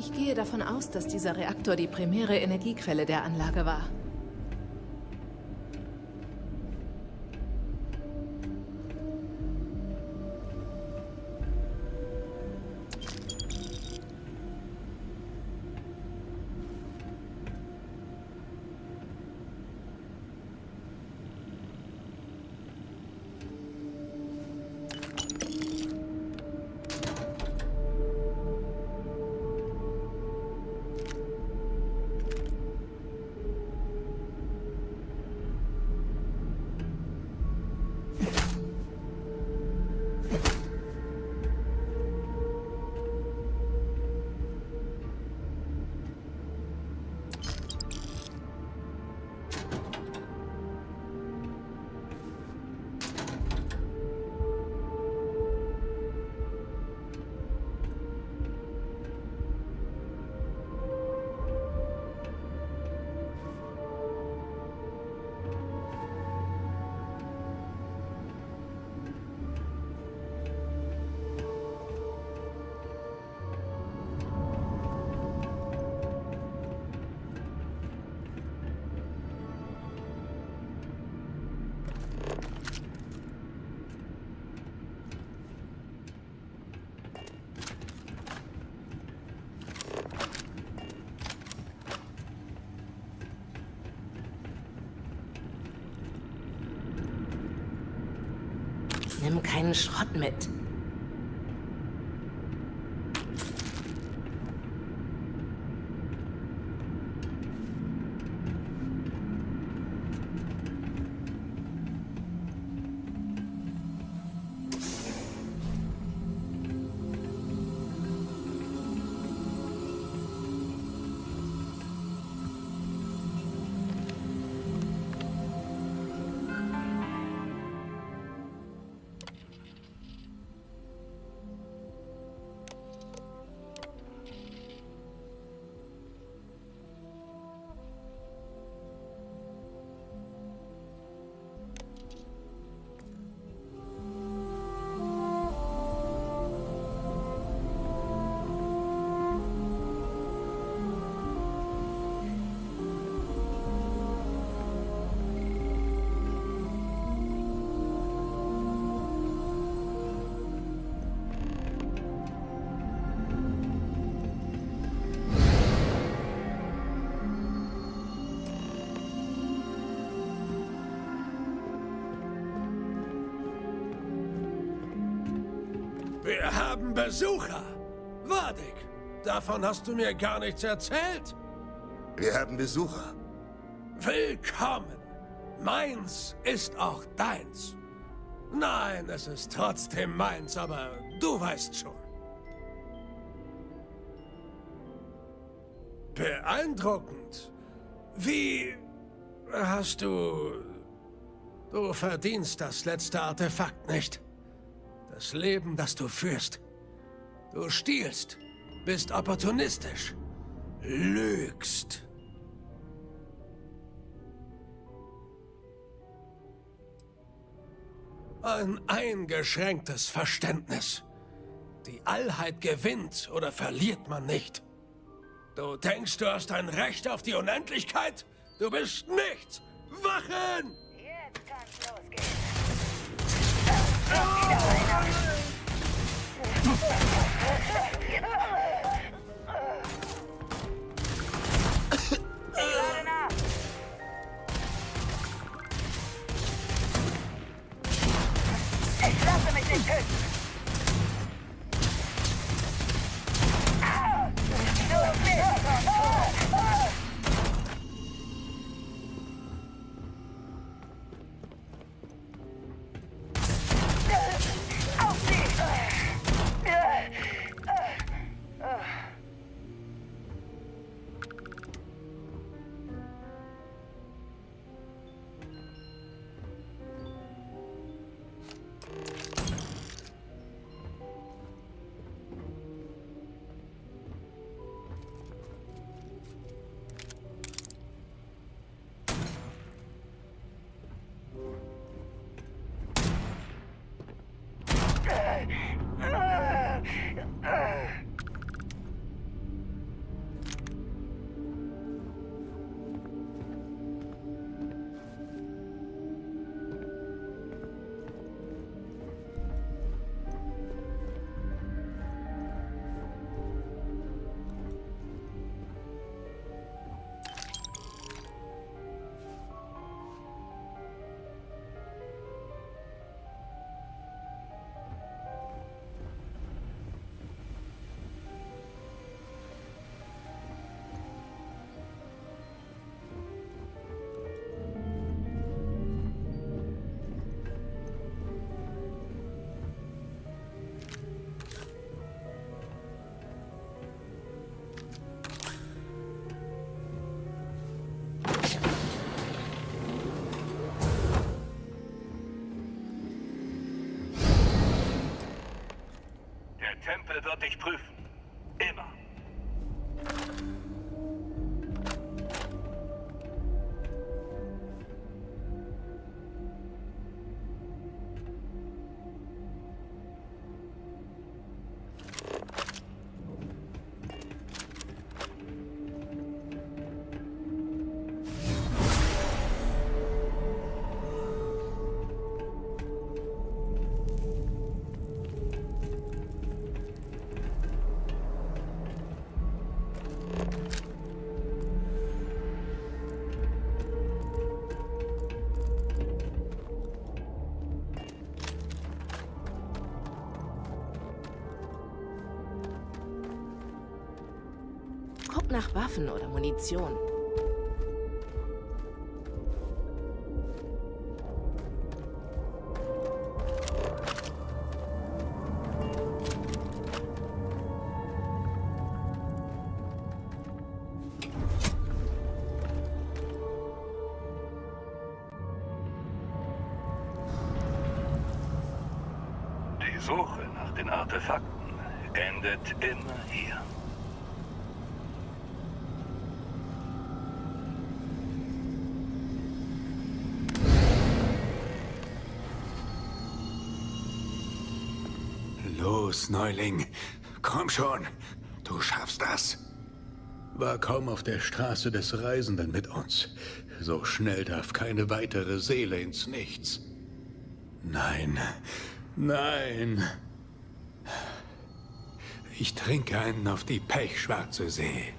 Ich gehe davon aus, dass dieser Reaktor die primäre Energiequelle der Anlage war. Nimm keinen Schrott mit. Wir haben Besucher. Wadig, davon hast du mir gar nichts erzählt. Wir haben Besucher. Willkommen. Meins ist auch deins. Nein, es ist trotzdem meins, aber du weißt schon. Beeindruckend. Wie hast du... Du verdienst das letzte Artefakt nicht. Das Leben, das du führst. Du stiehlst, bist opportunistisch, lügst. Ein eingeschränktes Verständnis. Die Allheit gewinnt oder verliert man nicht. Du denkst, du hast ein Recht auf die Unendlichkeit? Du bist nichts! Wachen! Jetzt kann's losgehen. Wieder einer. Ich lade nach. Ich lasse mich nicht töten. Du bist auf sie! prüfen. Immer. Guck nach Waffen oder Munition. Die Suche nach den Artefakten endet immer hier. Los, Neuling. Komm schon. Du schaffst das. War kaum auf der Straße des Reisenden mit uns. So schnell darf keine weitere Seele ins Nichts. Nein. Nein. Ich trinke einen auf die pechschwarze See.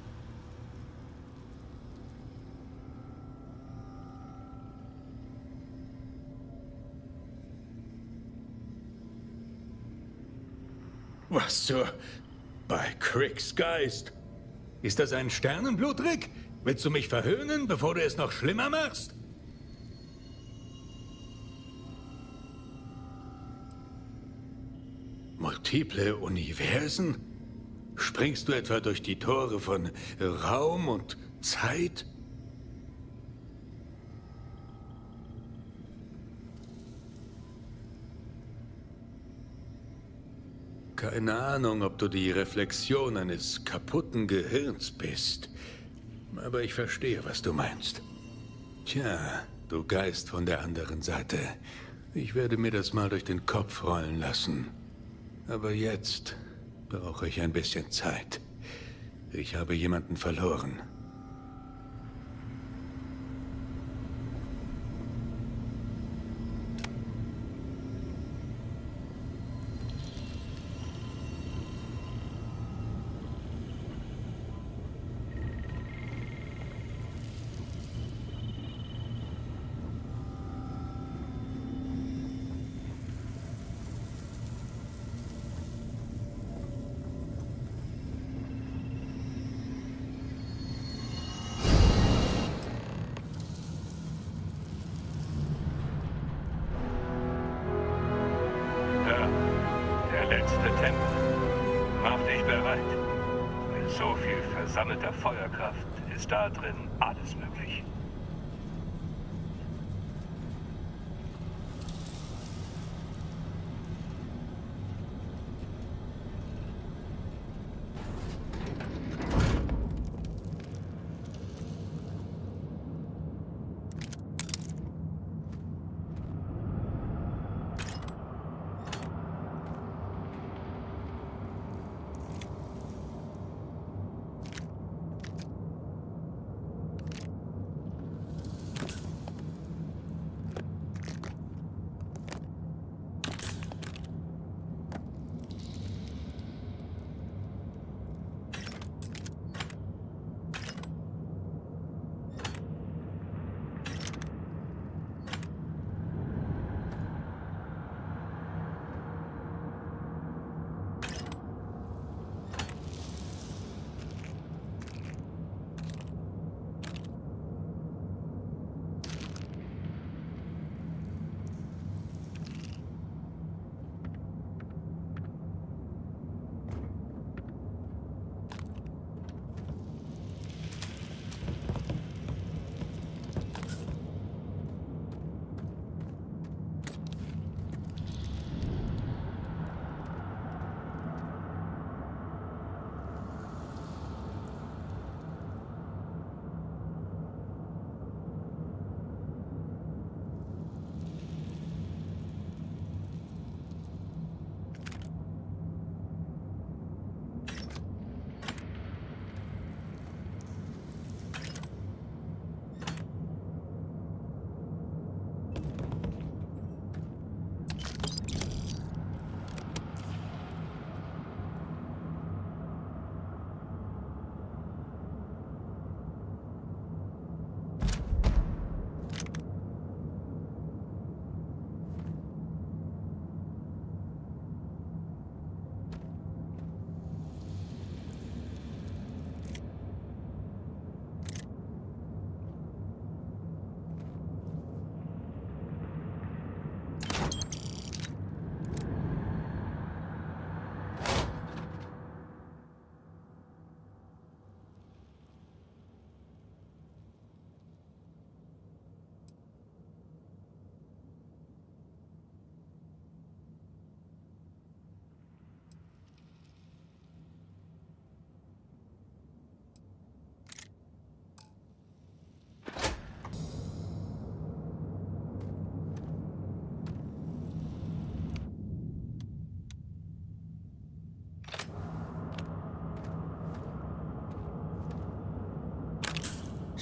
Was zur... Bei Cricks Geist? Ist das ein Sternenblutrick? Willst du mich verhöhnen, bevor du es noch schlimmer machst? Multiple Universen? Springst du etwa durch die Tore von Raum und Zeit? Keine Ahnung, ob du die Reflexion eines kaputten Gehirns bist. Aber ich verstehe, was du meinst. Tja, du Geist von der anderen Seite. Ich werde mir das mal durch den Kopf rollen lassen. Aber jetzt brauche ich ein bisschen Zeit. Ich habe jemanden verloren. Letzte Tempel. Mach dich bereit. Mit so viel versammelter Feuerkraft ist da drin alles möglich.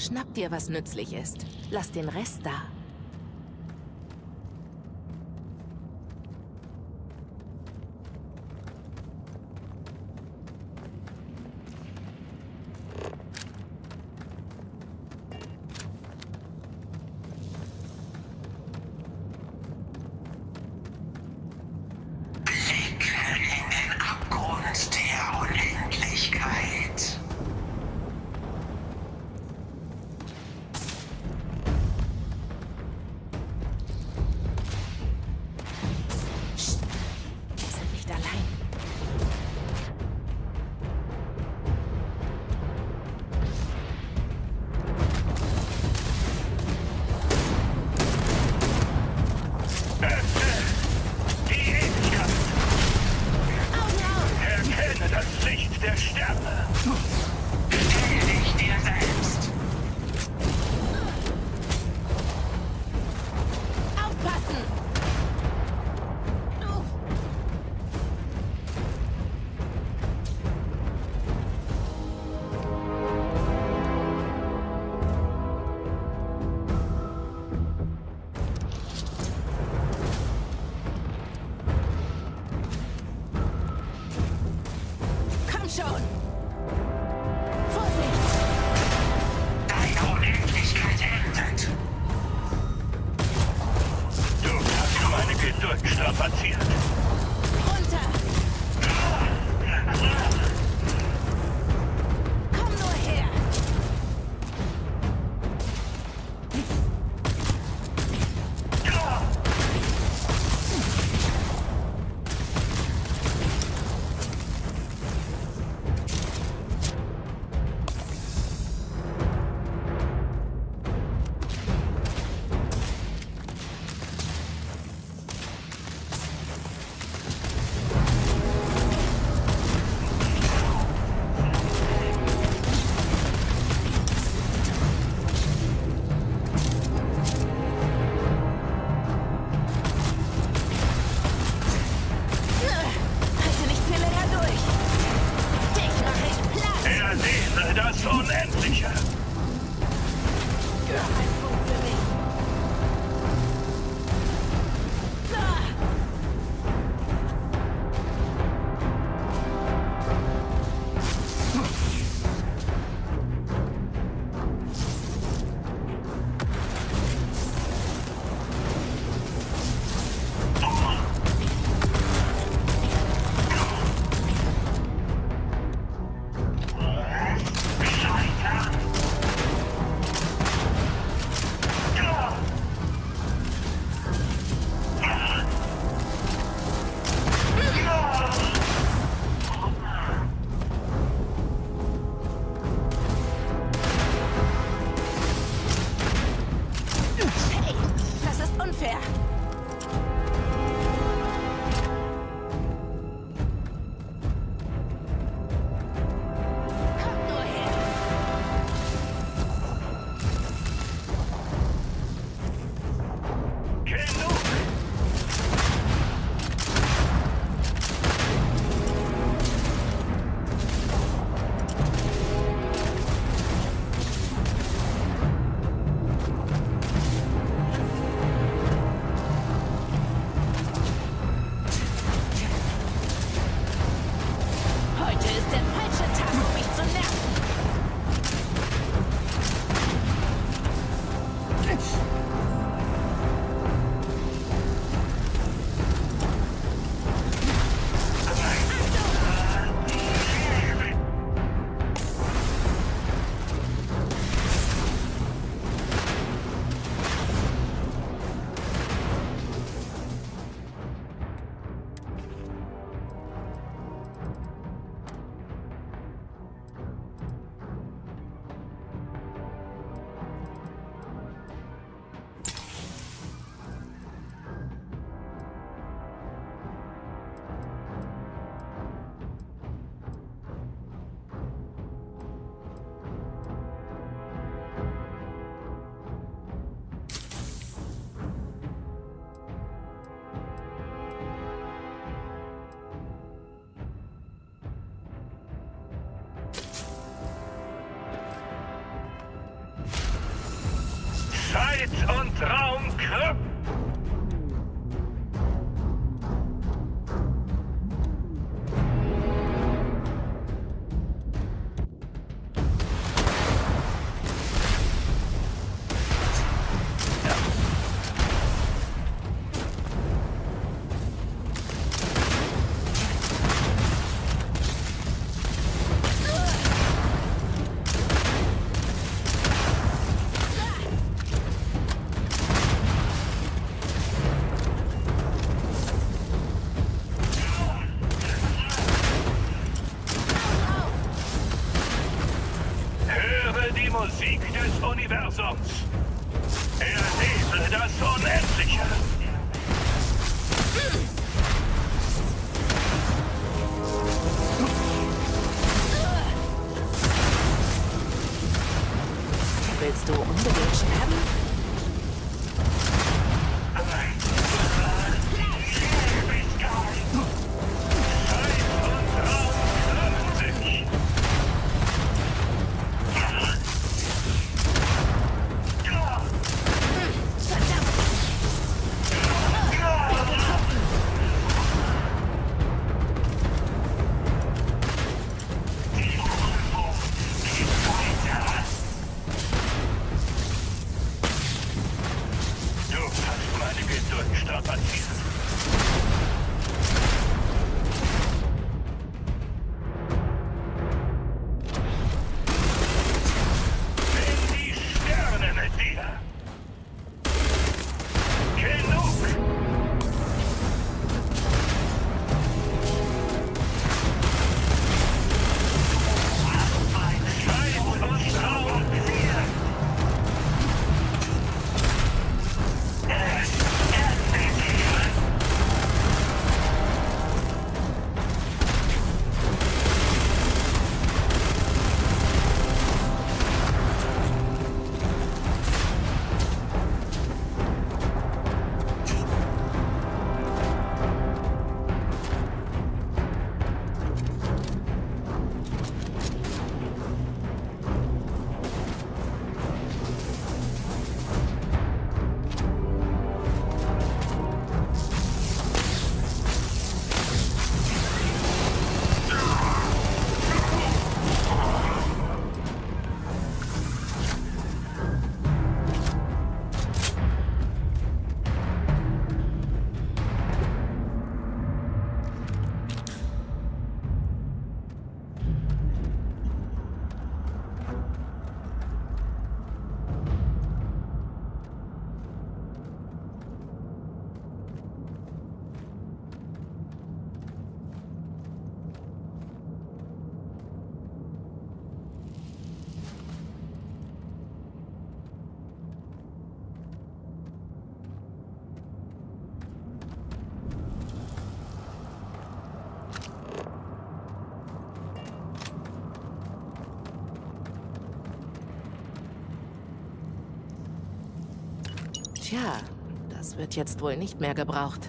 Schnapp dir, was nützlich ist. Lass den Rest da. durchstrapazieren. Nimm die Sterne mit dir. Genug! Zeit und Traum wir. Tja, das wird jetzt wohl nicht mehr gebraucht.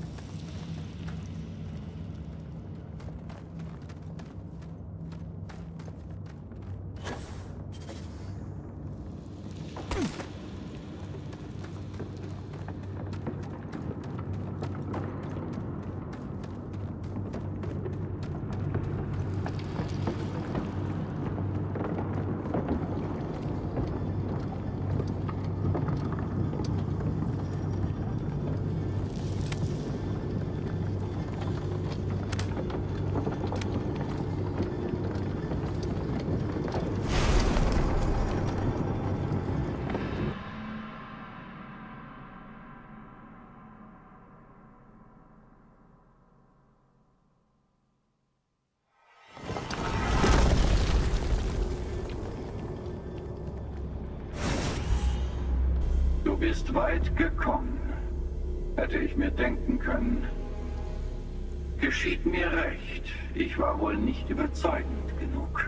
Du bist weit gekommen. Hätte ich mir denken können. Geschieht mir recht. Ich war wohl nicht überzeugend genug.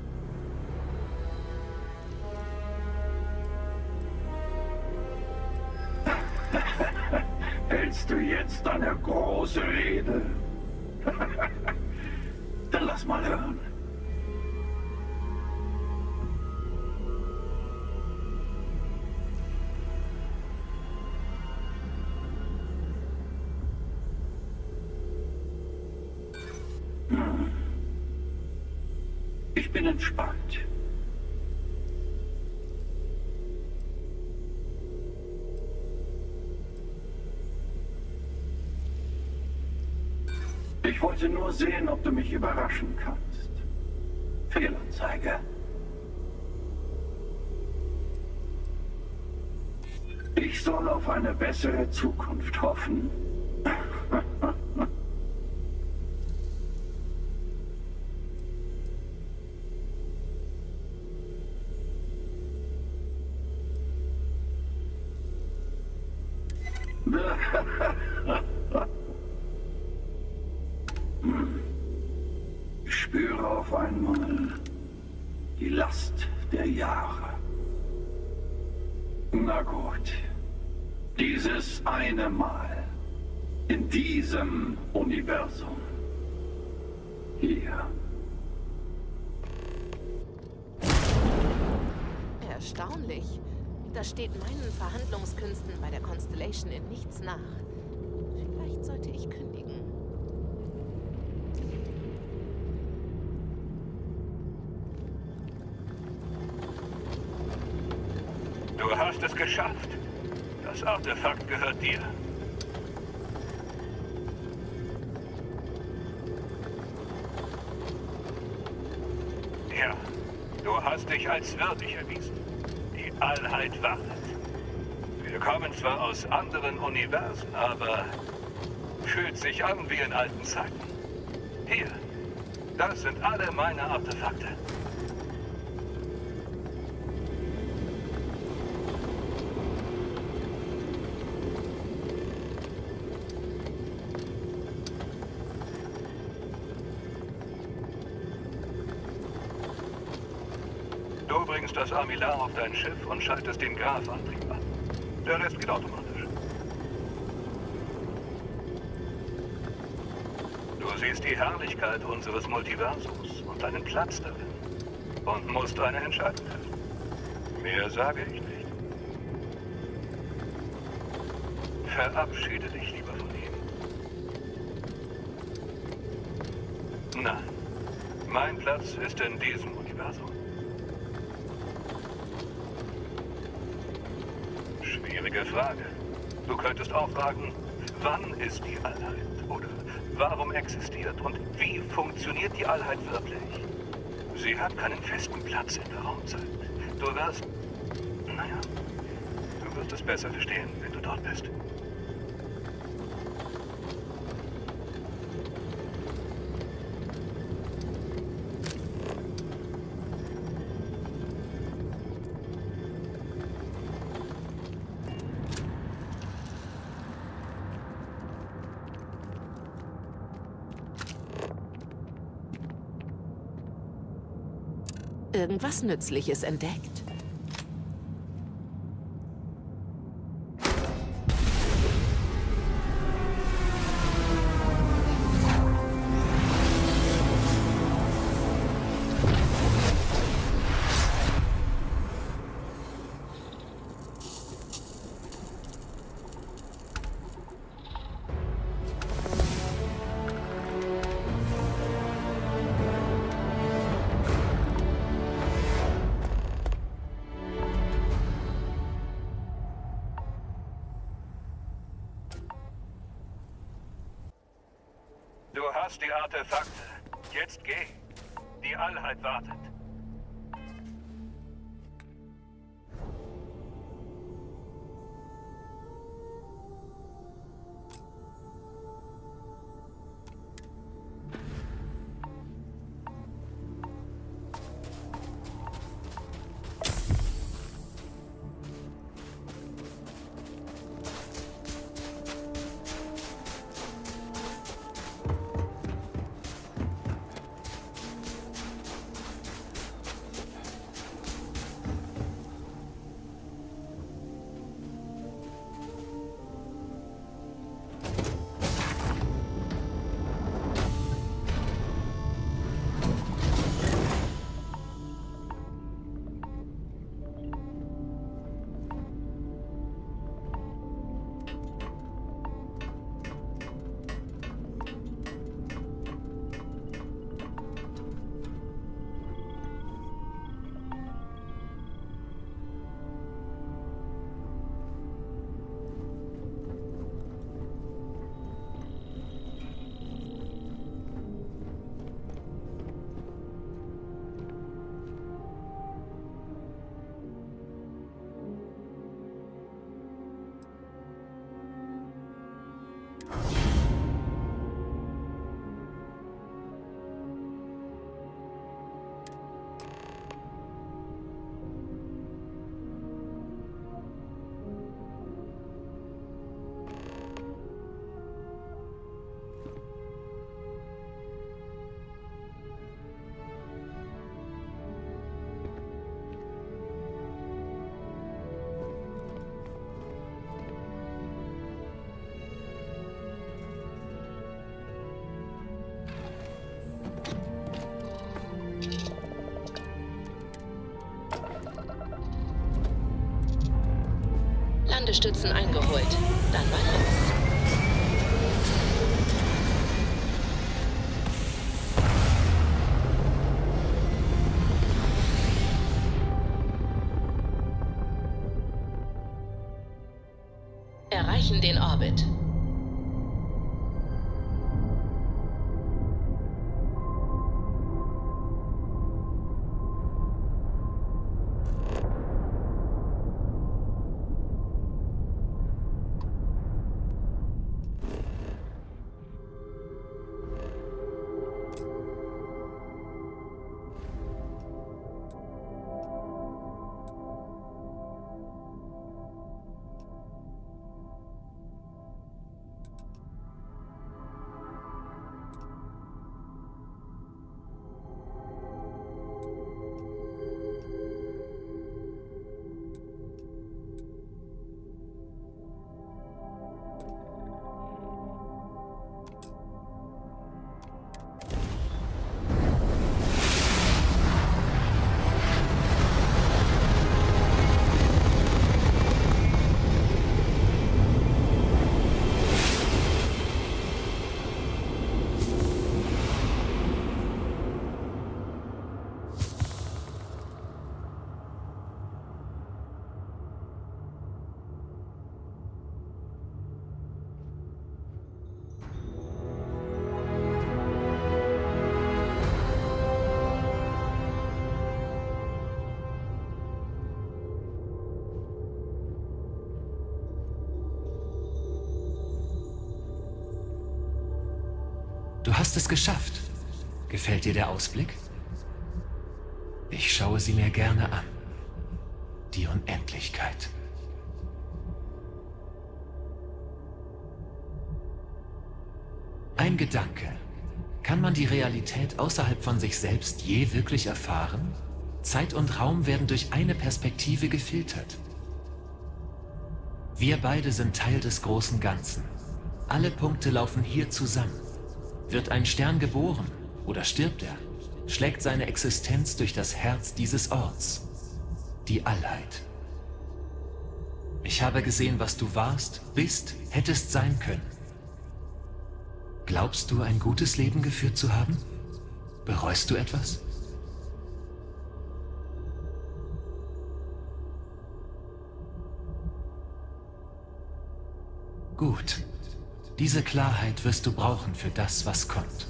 Hältst du jetzt eine große Rede? Dann lass mal hören. Ich bin entspannt. Ich wollte nur sehen, ob du mich überraschen kannst. Fehlanzeige. Ich soll auf eine bessere Zukunft hoffen. Ich spüre auf einmal die Last der Jahre. Na gut, dieses eine Mal in diesem Universum. Hier. Erstaunlich. Das steht meinen Verhandlungskünsten bei der Constellation in nichts nach. Vielleicht sollte ich kündigen. Du hast es geschafft. Das Artefakt gehört dir. hast dich als würdig erwiesen. Die Allheit wartet. Wir kommen zwar aus anderen Universen, aber fühlt sich an wie in alten Zeiten. Hier, das sind alle meine Artefakte. Du bringst das Armilar auf dein Schiff und schaltest den Graf-Antrieb an. Der Rest geht automatisch. Du siehst die Herrlichkeit unseres Multiversums und deinen Platz darin. Und musst eine Entscheidung treffen. Mehr sage ich nicht. Verabschiede dich lieber von ihm. Nein, mein Platz ist in diesem Universum. Schwierige Frage. Du könntest auch fragen, wann ist die Allheit? Oder warum existiert und wie funktioniert die Allheit wirklich? Sie hat keinen festen Platz in der Raumzeit. Du wirst es besser verstehen, wenn du dort bist. Irgendwas Nützliches entdeckt? Du hast die Artefakte. Jetzt geh. Die Allheit wartet. Landestützen eingeholt. Dann mal los. Erreichen den Orbit. hast es geschafft. Gefällt dir der Ausblick? Ich schaue sie mir gerne an. Die Unendlichkeit. Ein Gedanke. Kann man die Realität außerhalb von sich selbst je wirklich erfahren? Zeit und Raum werden durch eine Perspektive gefiltert. Wir beide sind Teil des großen Ganzen. Alle Punkte laufen hier zusammen. Wird ein Stern geboren oder stirbt er, schlägt seine Existenz durch das Herz dieses Orts. Die Allheit. Ich habe gesehen, was du warst, bist, hättest sein können. Glaubst du, ein gutes Leben geführt zu haben? Bereust du etwas? Gut. Diese Klarheit wirst du brauchen für das, was kommt.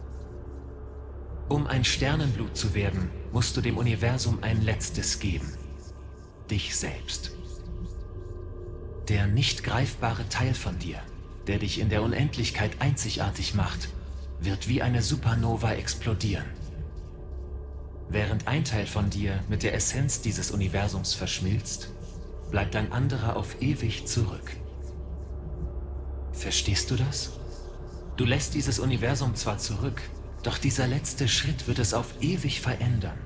Um ein Sternenblut zu werden, musst du dem Universum ein letztes geben. Dich selbst. Der nicht greifbare Teil von dir, der dich in der Unendlichkeit einzigartig macht, wird wie eine Supernova explodieren. Während ein Teil von dir mit der Essenz dieses Universums verschmilzt, bleibt ein anderer auf ewig zurück. Verstehst du das? Du lässt dieses Universum zwar zurück, doch dieser letzte Schritt wird es auf ewig verändern.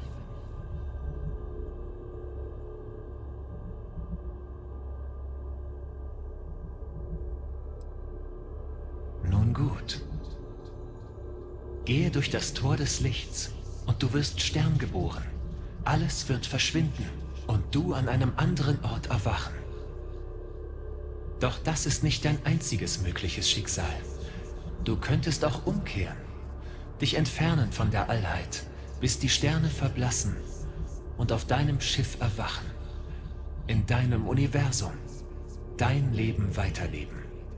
Nun gut. Gehe durch das Tor des Lichts und du wirst sterngeboren. Alles wird verschwinden und du an einem anderen Ort erwachen. Doch das ist nicht dein einziges mögliches Schicksal. Du könntest auch umkehren, dich entfernen von der Allheit, bis die Sterne verblassen und auf deinem Schiff erwachen. In deinem Universum. Dein Leben weiterleben.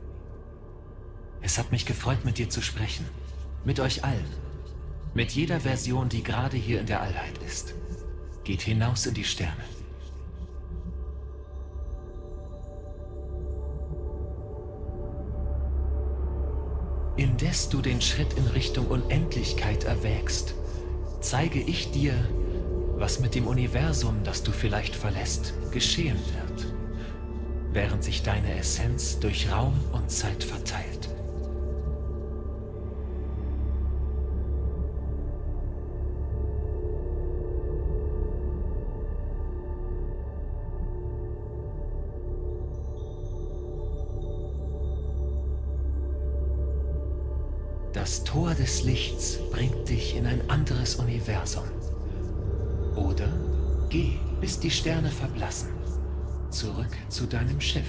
Es hat mich gefreut, mit dir zu sprechen. Mit euch allen. Mit jeder Version, die gerade hier in der Allheit ist. Geht hinaus in die Sterne. Indes du den Schritt in Richtung Unendlichkeit erwägst, zeige ich dir, was mit dem Universum, das du vielleicht verlässt, geschehen wird, während sich deine Essenz durch Raum und Zeit verteilt. Das Tor des Lichts bringt dich in ein anderes Universum. Oder geh, bis die Sterne verblassen. Zurück zu deinem Schiff.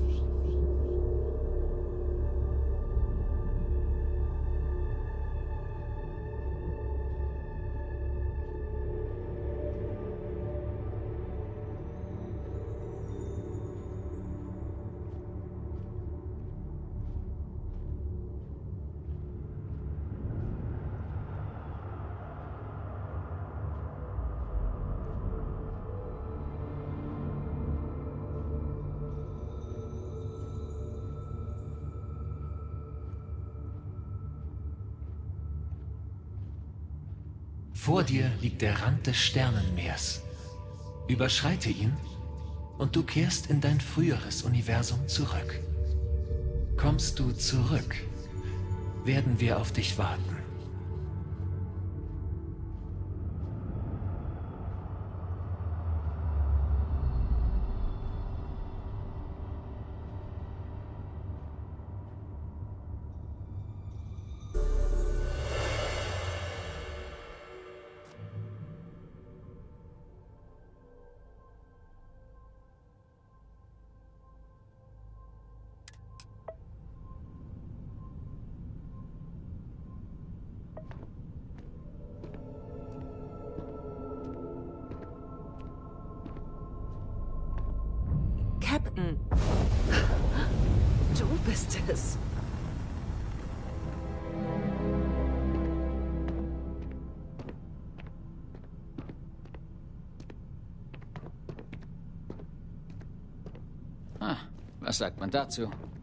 Vor dir liegt der Rand des Sternenmeers. Überschreite ihn und du kehrst in dein früheres Universum zurück. Kommst du zurück, werden wir auf dich warten. Captain. Du bist es. Was sagt man dazu?